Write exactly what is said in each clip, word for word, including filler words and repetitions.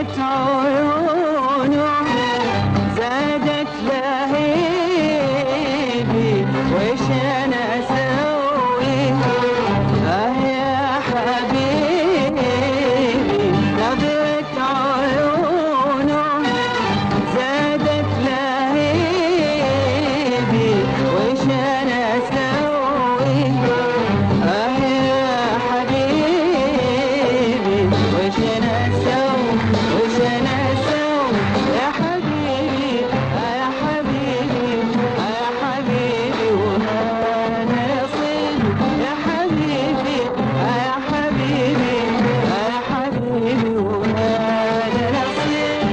نظرة عيونه زادت لهيبي، وش أنا أسوي؟ آه يا حبيبي نظرة عيونه زادت لهيبي، وش أنا أسوي؟ آه يا حبيبي وش أنا أسوي؟ وش أنا أسوي يا حبيبي؟ آه يا حبيبي آه يا حبيبي وهذا نصيبي يا حبيبي آه يا حبيبي آه يا حبيبي وهذا نصيبي.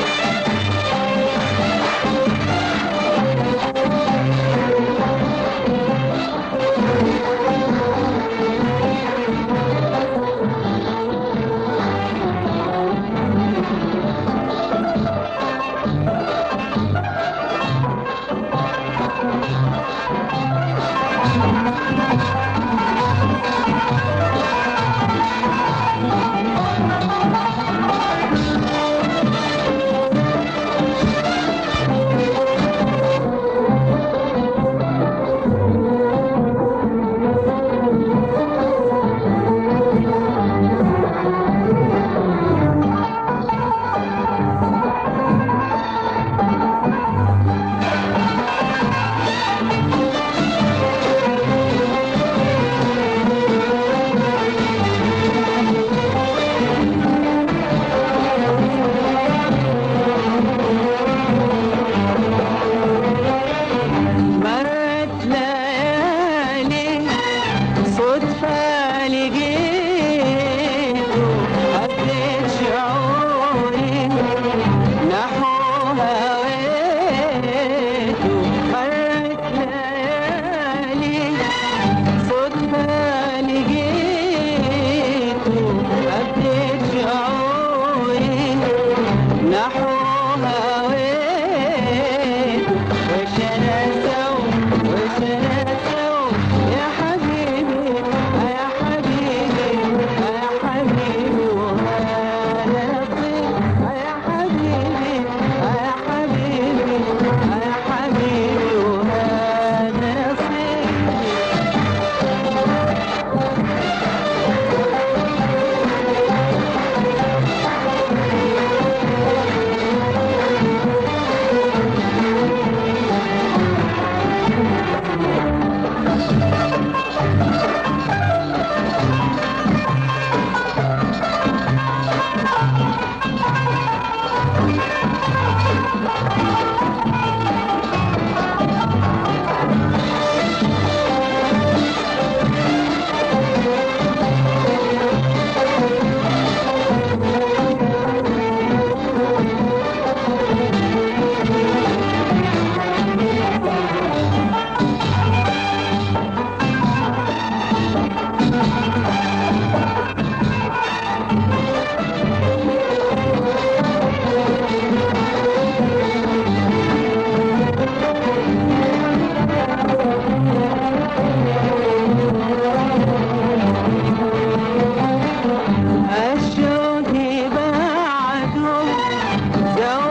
مرت ليالي صدفة لقيته، هديت شعوري نحو هويته. مرت ليالي صدفة لقيته، هديت شعوري نحو هويته. وش أنا أسوي؟ وش أنا أسوي يا حبيبي آه يا حبيبي آه يا حبيبي وهذا نصيبي آه يا حبيبي آه يا حبيبي آه يا حبيبي وهذا نصيبي. الشوق بعده